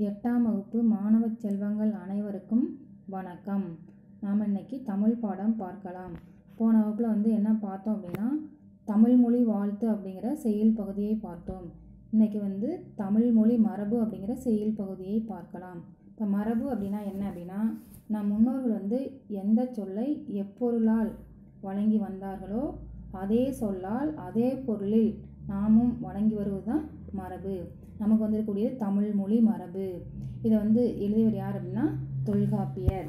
8ஆம் வகுப்பு மாணவ செல்வங்கள் அனைவருக்கும் வணக்கம். நாம் இன்னைக்கு தமிழ் பாடம் பார்க்கலாம். போன வகுப்பில் என்ன பார்த்தோம் அப்படின்னா, தமிழ் மொழி வாழ்த்து அப்படிங்கிற செய்யுள் பகுதியை பார்த்தோம். இன்னைக்கு தமிழ் மொழி மரபு அப்படிங்கிற செய்யுள் பகுதியை பார்க்கலாம். இப்போ மரபு அப்படின்னா என்ன அப்படின்னா, நம் முன்னோர்கள் எந்த சொல்லை எப்பொருளால் வழங்கி வந்தார்களோ அதே சொல்லால் அதே பொருளில் நாமும் வழங்கி வருவது தான் மரபு. நமக்கு வந்திருக்கக்கூடிய தமிழ் மொழி மரபு. இதை எழுதியவர் யார் அப்படின்னா தொல்காப்பியர்.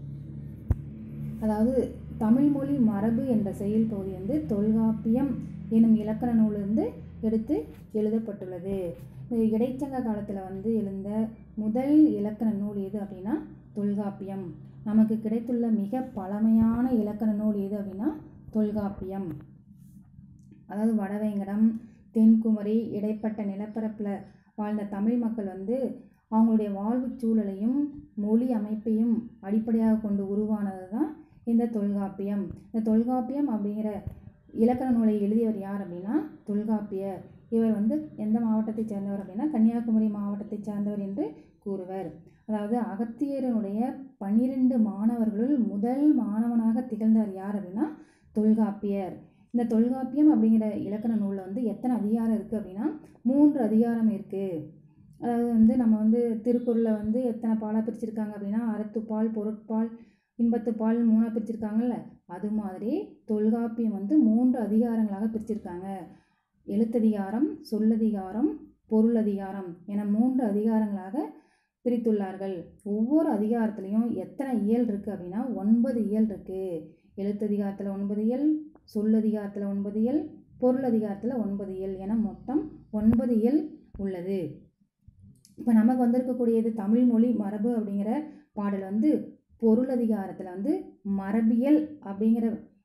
அதாவது தமிழ் மொழி மரபு என்ற செயல் பகுதி தொல்காப்பியம் எனும் இலக்கண நூலிலிருந்து எடுத்து எழுதப்பட்டுள்ளது. இடைச்சங்க காலத்தில் எழுந்த முதல் இலக்கண நூல் எது அப்படின்னா தொல்காப்பியம். நமக்கு கிடைத்துள்ள மிக பழமையான இலக்கண நூல் எது அப்படின்னா தொல்காப்பியம். அதாவது வடவேங்கடம், தென்குமரி, இடைப்பட்ட நிலப்பரப்பில் வாழ்ந்த தமிழ் மக்கள் அவங்களுடைய வாழ்வு சூழலையும் மொழி அமைப்பையும் அடிப்படையாக கொண்டு உருவானது தான் இந்த தொல்காப்பியம். இந்த தொல்காப்பியம் அப்படிங்கிற இலக்கண நூலை எழுதியவர் யார் அப்படின்னா தொல்காப்பியர். இவர் எந்த மாவட்டத்தை சேர்ந்தவர் அப்படின்னா கன்னியாகுமரி மாவட்டத்தை சார்ந்தவர் என்று கூறுவர். அதாவது அகத்தியருடைய 12 மாணவர்களுள் முதல் மாணவனாக திகழ்ந்தவர் யார் அப்படின்னா தொல்காப்பியர். இந்த தொல்காப்பியம் அப்படிங்கிற இலக்கண நூலில் எத்தனை அதிகாரம் இருக்குது அப்படின்னா 3 அதிகாரம் இருக்குது. அதாவது நம்ம திருக்குறளில் எத்தனை பாலாக பிரிச்சிருக்காங்க அப்படின்னா அறத்துப்பால், பொருட்பால், இன்பத்துப்பால் 3 பிரிச்சிருக்காங்கல்ல. அது மாதிரி தொல்காப்பியம் 3 அதிகாரங்களாக பிரிச்சிருக்காங்க. எழுத்ததிகாரம், சொல்லதிகாரம், பொருளதிகாரம் என 3 அதிகாரங்களாக பிரித்துள்ளார்கள். ஒவ்வொரு அதிகாரத்துலேயும் எத்தனை இயல் இருக்குது அப்படின்னா 9 இயல் இருக்குது. எழுத்ததிகாரத்தில் 9 இயல், சொல்லதிகாரத்தில் 9 இயல், பொருளதிகாரத்தில் 9 இயல் என மொத்தம் 9 இயல் உள்ளது. இப்போ நமக்கு வந்திருக்கக்கூடியது தமிழ் மொழி மரபு அப்படிங்கிற பாடல் பொருளதிகாரத்தில் மரபியல் அப்படிங்கிற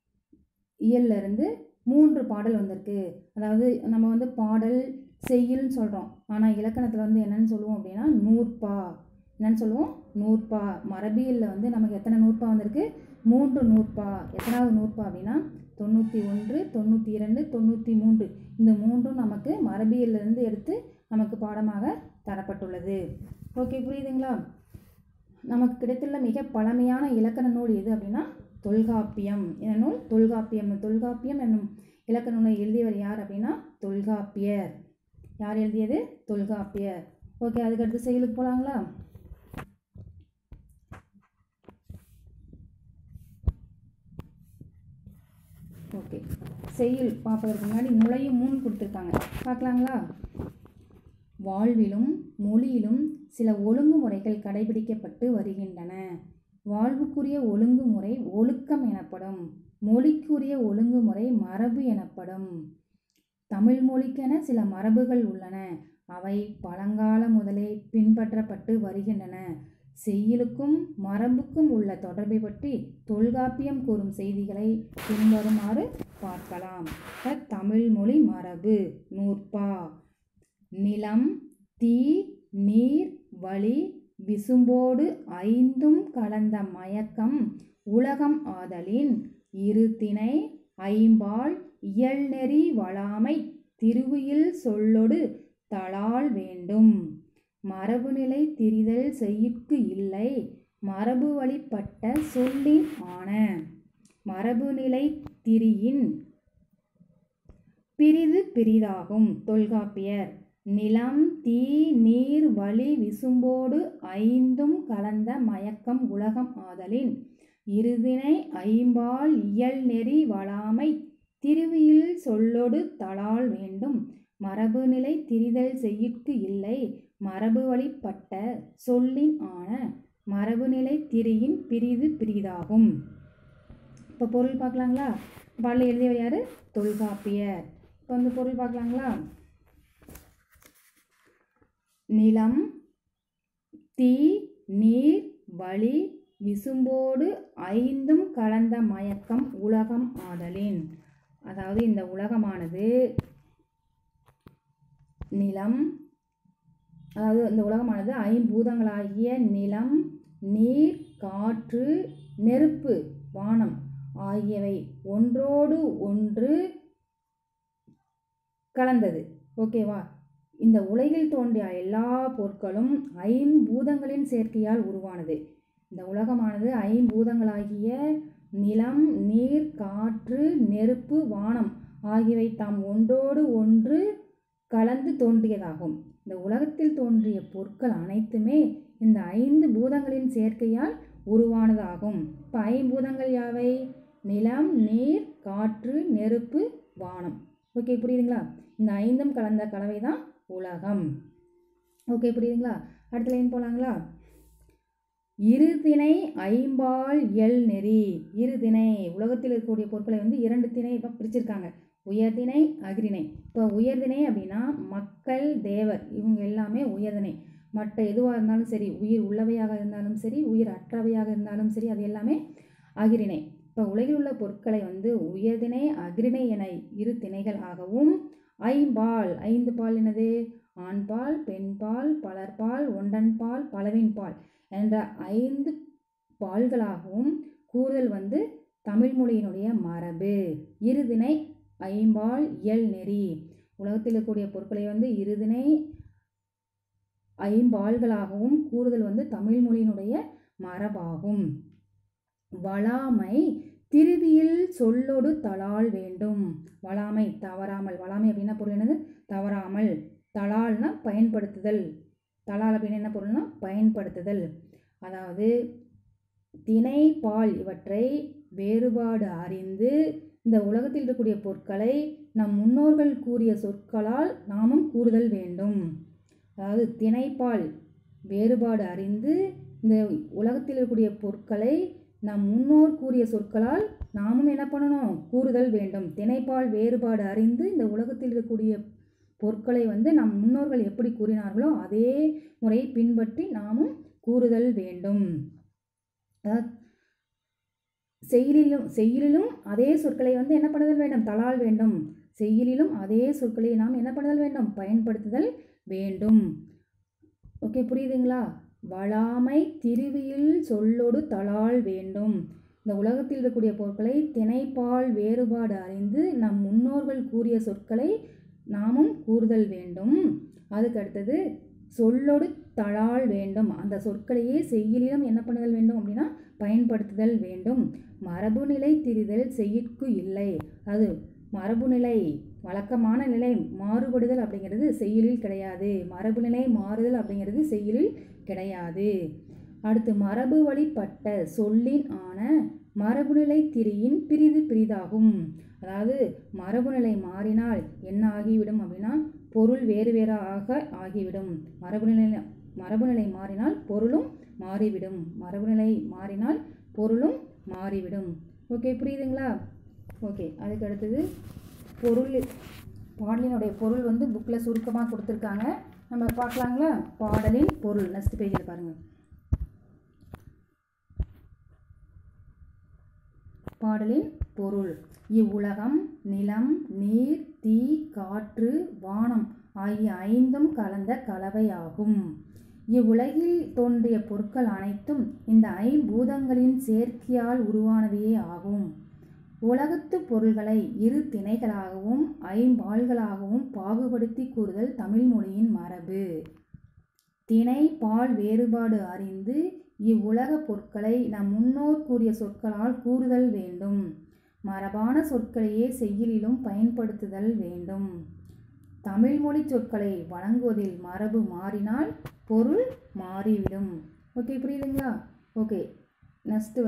இயல்ல இருந்து 3 பாடல் வந்திருக்கு. அதாவது நம்ம பாடல் செய்யுள்னு சொல்கிறோம். ஆனால் இலக்கணத்தில் என்னன்னு சொல்லுவோம் அப்படின்னா நூற்பா. என்னன்னு சொல்லுவோம்? நூற்பா. மரபியலில் நமக்கு எத்தனை நூற்பா வந்திருக்கு? 3 நூற்பா. எத்தனாவது நூற்பா அப்படின்னா 91, 92, 93. இந்த 3ம் நமக்கு மரபியலிருந்து எடுத்து நமக்கு பாடமாக தரப்பட்டுள்ளது. ஓகே, புரியுதுங்களா? நமக்கு கிடைத்துள்ள மிக பழமையான இலக்கண நூல் எது அப்படின்னா தொல்காப்பியம். இந்த நூல் தொல்காப்பியம். தொல்காப்பியம் என்னும் இலக்கண நூலை எழுதியவர் யார் அப்படின்னா தொல்காப்பியர். யார் எழுதியது? தொல்காப்பியர். ஓகே, அதுக்கடுத்து செயலுக்கு போகலாங்களா? ஓகே, செய்யுள் பார்ப்பதற்கு முன்னாடி நுழையும் முன் கொடுத்துருக்காங்க, பார்க்கலாங்களா? வாழ்விலும் மொழியிலும் சில ஒழுங்குமுறைகள் கடைபிடிக்கப்பட்டு வருகின்றன. வாழ்வுக்குரிய ஒழுங்குமுறை ஒழுக்கம் எனப்படும். மொழிக்குரிய ஒழுங்குமுறை மரபு எனப்படும். தமிழ் மொழிக்கென சில மரபுகள் உள்ளன. அவை பழங்கால முதலே பின்பற்றப்பட்டு வருகின்றன. செய்யுளுக்கும் மரபுக்கும் உள்ள தொடர்பை பற்றி தொல்காப்பியம் கூறும் செய்திகளை பின்வருமாறு பார்க்கலாம். தமிழ் மொழி மரபு. நூற்பா. நிலம், தீ, நீர், வளி, விசும்போடு 5ம் கலந்த மயக்கம் உலகம் ஆதலின் இருதிணை ஐம்பால் இயல்நெறி வழாமை திருவியல் சொல்லொடு தழால் வேண்டும். மரபுநிலை திரிதல் செய்யுட்கு இல்லை. மரபு வழிப்பட்ட சொல்லின் ஆன. மரபுநிலை திரியின் பிரிது பிரிதாகும். தொல்காப்பியர். நிலம், தீ, நீர், வளி, விசும்போடு 5ம் கலந்த மயக்கம் உலகம் ஆதலின் இருதிணை ஐம்பால் இயல்நெறி வழாமை திருவியல் சொல்லொடு தழால் வேண்டும். மரபுநிலை திரிதல் செய்யுட்கு இல்லை. மரபு வழிப்பட்ட சொல்லின் ஆன. மரபுநிலை திரியின் பிரிது பிரிதாகும். இப்போ பொருள் பார்க்கலாங்களா? பாடலை எழுதியவர் யாரு? தொல்காப்பியர். இப்போ பொருள் பார்க்கலாங்களா? நிலம், தீ, நீர், வளி, விசும்போடு 5ம் கலந்த மயக்கம் உலகம் ஆதலின். அதாவது இந்த உலகமானது நிலம், அதாவது இந்த உலகமானது 5 பூதங்களாகிய நிலம், நீர், காற்று, நெருப்பு, வானம் ஆகியவை ஒன்றோடு ஒன்று கலந்தது. ஓகேவா? இந்த உலகில் தோன்றிய எல்லா பொருட்களும் ஐம்பூதங்களின் சேர்க்கையால் உருவானது. இந்த உலகமானது ஐம்பூதங்களாகிய நிலம், நீர், காற்று, நெருப்பு, வானம் ஆகியவை தாம் ஒன்றோடு ஒன்று கலந்து தோன்றியதாகும். இந்த உலகத்தில் தோன்றிய பொருட்கள் அனைத்துமே இந்த 5 பூதங்களின் சேர்க்கையால் உருவானதாகும். இப்போ ஐம்பூதங்கள் யாவை? நிலம், நீர், காற்று, நெருப்பு, வானம். ஓகே, புரியுதுங்களா? இந்த 5ம் கலந்த கலவை தான் உலகம். ஓகே, புரியுதுங்களா? அடுத்த லைன் போலாங்களா? இருதிணை ஐம்பால் எல் நெறி. இருதிணை, உலகத்தில் இருக்கக்கூடிய பொருட்களை 2 திணை இப்போ பிரிச்சிருக்காங்க. உயர்திணை, அகிரிணை. இப்போ உயர்திணை அப்படின்னா மக்கள், தேவர் இவங்க எல்லாமே உயர்திணை. மற்ற எதுவாக இருந்தாலும் சரி, உயிர் உள்ளவையாக இருந்தாலும் சரி, உயிர் அற்றவையாக இருந்தாலும் சரி, அது எல்லாமே அகிரிணை. இப்போ உலகில் உள்ள பொருட்களை உயர்திணை, அகிரிணை என 2 திணைகள் ஆகவும், ஐம்பால் 5 பால் என்னது? ஆண்பால், பெண்பால், பலர்பால், ஒன்றன்பால், பலவின்பால் என்ற 5 பால்களாகவும் கூறுதல் தமிழ் மொழியினுடைய மரபு. இருதிணை ஐம்பால் இயல் நெறி. உலகத்தில் இருக்கக்கூடிய பொருட்களை இருதிணை ஐம்பால்களாகவும் கூறுதல் தமிழ் மொழியினுடைய மரபாகும். வளாமை திருதியில் சொல்லொடு தளால் வேண்டும். வளாமை தவறாமல். வளாமை அப்படின்னா பொருள் என்னது? தவறாமல். தளால்னா பயன்படுத்துதல். தளால் அப்படின்னு என்ன பொருள்னா பயன்படுத்துதல். அதாவது திணை, பால் இவற்றை வேறுபாடு அறிந்து இந்த உலகத்தில் இருக்கக்கூடிய பொருட்களை நம் முன்னோர்கள் கூறிய சொற்களால் நாமும் கூறுதல் வேண்டும். அதாவது திணைப்பால் வேறுபாடு அறிந்து இந்த உலகத்தில் இருக்கக்கூடிய பொருட்களை நம் முன்னோர் கூறிய சொற்களால் நாமும் என்ன பண்ணணும்? கூறுதல் வேண்டும். திணைப்பால் வேறுபாடு அறிந்து இந்த உலகத்தில் இருக்கக்கூடிய பொருட்களை நம் முன்னோர்கள் எப்படி கூறினார்களோ அதே முறையை பின்பற்றி நாமும் கூறுதல் வேண்டும். செய்யுளிலும் அதே சொற்களை என்ன பண்ணுதல் வேண்டும்? தளால் வேண்டும். செய்யுளிலும் அதே சொற்களை நாம் என்ன பண்ணுதல் வேண்டும்? பயன்படுத்துதல் வேண்டும். ஓகே, புரியுதுங்களா? வளாமை திருவியில் சொல்லொடு தளால் வேண்டும். இந்த உலகத்தில் இருக்கக்கூடிய பொருட்களை திணைப்பால் வேறுபாடு அறிந்து நம் முன்னோர்கள் கூறிய சொற்களை நாமும் கூறுதல் வேண்டும். அதுக்கு அடுத்தது சொல்லொடு தளால் வேண்டும். அந்த சொற்களையே செய்யுளிலும் என்ன பண்ணுதல் வேண்டும் அப்படின்னா பயன்படுத்துதல் வேண்டும். மரபுநிலை திரிதல் செய்யிற்கு இல்லை. அது மரபுநிலை வழக்கமான நிலை மாறுபடுதல் அப்படிங்கிறது செய்யுளில் கிடையாது. மரபுநிலை மாறுதல் அப்படிங்கிறது செய்யுளில் கிடையாது. அடுத்து மரபு வழிபட்ட சொல்லின் ஆன மரபுநிலை திரியின் பிரிதாகும். அதாவது மரபுநிலை மாறினால் என்ன ஆகிவிடும் அப்படின்னா பொருள் வேறு வேறாக ஆகிவிடும். மரபுநிலை மாறினால் பொருளும் மாறிவிடும். மரபுநிலை மாறினால் பொருளும் மாறிவிடும். ஓகே, புரியுதுங்களா? ஓகே, அதுக்கு அடுத்தது பாடலினுடைய பொருள் புக்கில் சுருக்கமாக கொடுத்துருக்காங்க. நம்ம பார்க்கலாங்களா? பாடலின் பொருள் நெக்ஸ்ட் பேஜில் பாருங்கள். பாடலின் பொருள்: இவ்வுலகம் நிலம், நீர், தீ, காற்று, வானம் ஆகிய 5ம் கலந்த கலவையாகும். இவ்வுலகில் தோன்றிய பொருட்கள் அனைத்தும் இந்த 5 பூதங்களின் சேர்க்கையால் உருவானவையே ஆகும். உலகத்து பொருள்களை 2 திணைகளாகவும் 5 பால்களாகவும் பாகுபடுத்தி கூறுதல் தமிழ் மொழியின் மரபு. திணை பால் வேறுபாடு அறிந்து இவ்வுலக பொருட்களை நம் முன்னோர் கூறிய சொற்களால் கூறுதல் வேண்டும். மரபான சொற்களையே செய்யுளிலும் பயன்படுத்துதல் வேண்டும். தமிழ்மொழி சொற்களை வழங்குவதில் மரபு மாறினால் பொருள் மாறிவிடும். ஓகே, புரியுதுங்களா? ஓகே, நெக்ஸ்ட்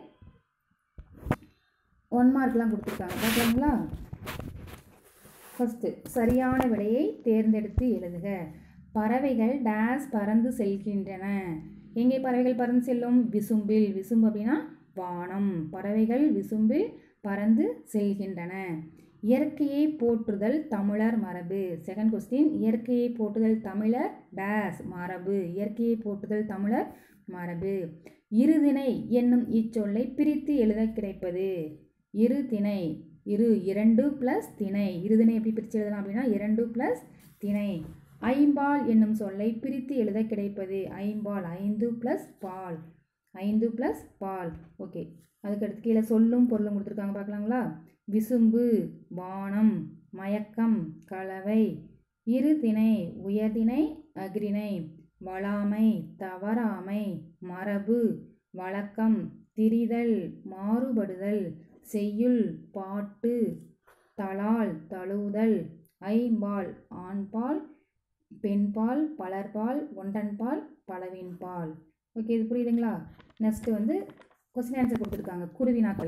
1 மார்க்லாம் கொடுத்துருக்காங்க. பார்க்கலாங்களா? ஃபஸ்ட்டு சரியான விடையை தேர்ந்தெடுத்து எழுதுக. பறவைகள் டேஸ் பறந்து செல்கின்றன. எங்கே பறவைகள் பறந்து செல்லும்? விசும்பில். விசும்பு அப்படின்னா வானம். பறவைகள் விசும்பில் பறந்து செல்கின்றன. இயற்கையை போற்றுதல் தமிழர் மரபு. செகண்ட் கொஸ்டின், இயற்கையை போற்றுதல் தமிழர் டேஸ் மரபு. இயற்கையை போற்றுதல் தமிழர் மரபு. இருதிணை என்னும் இச்சொல்லை பிரித்து எழுத கிடைப்பது. இருதிணை 2 + திணை. இருதிணை எப்படி பிரித்து எழுதலாம் அப்படின்னா 2 + திணை. ஐம்பால் என்னும் சொல்லை பிரித்து எழுத கிடைப்பது. ஐம்பால் 5 + பால். 5 + பால். ஓகே, அதுக்கடுத்து கீழே சொல்லும் பொருளும் கொடுத்துருக்காங்க. பார்க்கலாங்களா? விசும்பு வானம், மயக்கம் கலவை, இருதிணை உயர்திணை அஃறிணை வழாமை தவறாமை மரபு வழக்கம் திரிதல் மாறுபடுதல் செய்யுள் பாட்டு தளால் தழுவுதல் ஐம்பால் ஆண்பால் பெண்பால் பலர்பால் ஒன்றன்பால் பலவின்பால். ஓகே, இது புரியுதுங்களா? நெக்ஸ்ட்டு வந்து கொஸ்டின் ஆன்சர் கொடுத்துருக்காங்க. குருவினாக்கள்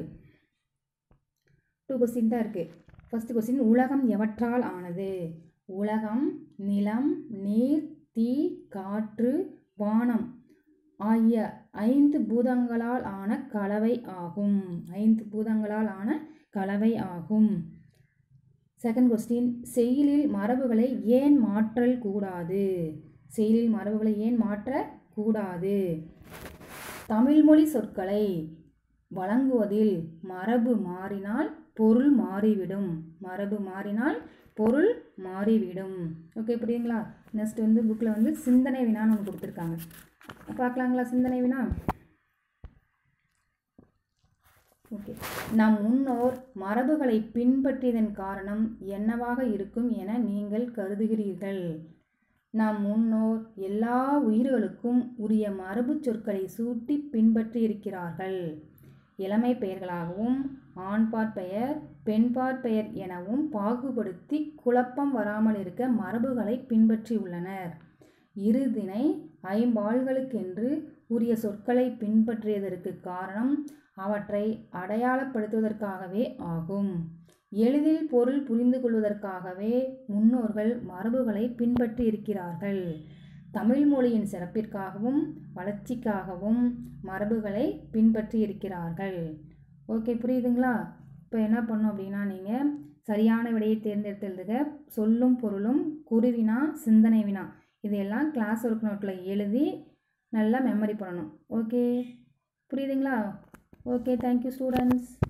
2 கொஸ்டின் தான் இருக்குது. ஃபஸ்ட்டு கொஸ்டின், உலகம் எவற்றால் ஆனது? உலகம் நிலம் நீர் தீ காற்று வானம் ஆகிய 5 பூதங்களால் ஆன கலவை ஆகும். 5 பூதங்களால் ஆன கலவை ஆகும். செகண்ட் கொஸ்டின், செய்யுளில் மரபுகளை ஏன் மாற்றல் கூடாது? செய்யுளில் மரபுகளை ஏன் மாற்றக்கூடாது? தமிழ்மொழி சொற்களை வழங்குவதில் மரபு மாறினால் பொருள் மாறிவிடும். மரபு மாறினால் பொருள் மாறிவிடும். ஓகே, புரியுங்களா? நெக்ஸ்ட் வந்து புக்கில் வந்து சிந்தனை வினான்னு ஒன்று கொடுத்துருக்காங்க. பார்க்கலாங்களா சிந்தனை வினா? ஓகே, நம் முன்னோர் மரபுகளை பின்பற்றியதன் காரணம் என்னவாக இருக்கும் என நீங்கள் கருதுகிறீர்கள்? நம் முன்னோர் எல்லா உயிர்களுக்கும் உரிய மரபு சொற்களை சூட்டி பின்பற்றி இருக்கிறார்கள். இளமை பெயர்களாகவும் ஆண்பாற் பெயர் பெண்பாற் பெயர் எனவும் பாகுபடுத்தி குழப்பம் வராமல் இருக்க மரபுகளை பின்பற்றியுள்ளனர். இருதிணை ஐம்பால்களுக்கென்று உரிய சொற்களை பின்பற்றியதற்கு காரணம் அவற்றை அடையாளப்படுத்துவதற்காகவே ஆகும். எளிதில் பொருள் புரிந்து கொள்வதற்காகவே முன்னோர்கள் மரபுகளை பின்பற்றி இருக்கிறார்கள். தமிழ் மொழியின் சிறப்பிற்காகவும் வளர்ச்சிக்காகவும் மரபுகளை பின்பற்றி இருக்கிறார்கள். ஓகே, புரியுதுங்களா? இப்போ என்ன பண்ணோம் அப்படின்னா, நீங்கள் சரியான விடையை தேர்ந்தெடுத்து எழுதுக. சொல்லும் பொருளும் குருவினா சிந்தனை வினா இதையெல்லாம் கிளாஸ் ஒர்க் நோட்டில் எழுதி நல்லா மெமரி பண்ணணும். ஓகே, புரியுதுங்களா? Okay, thank you students.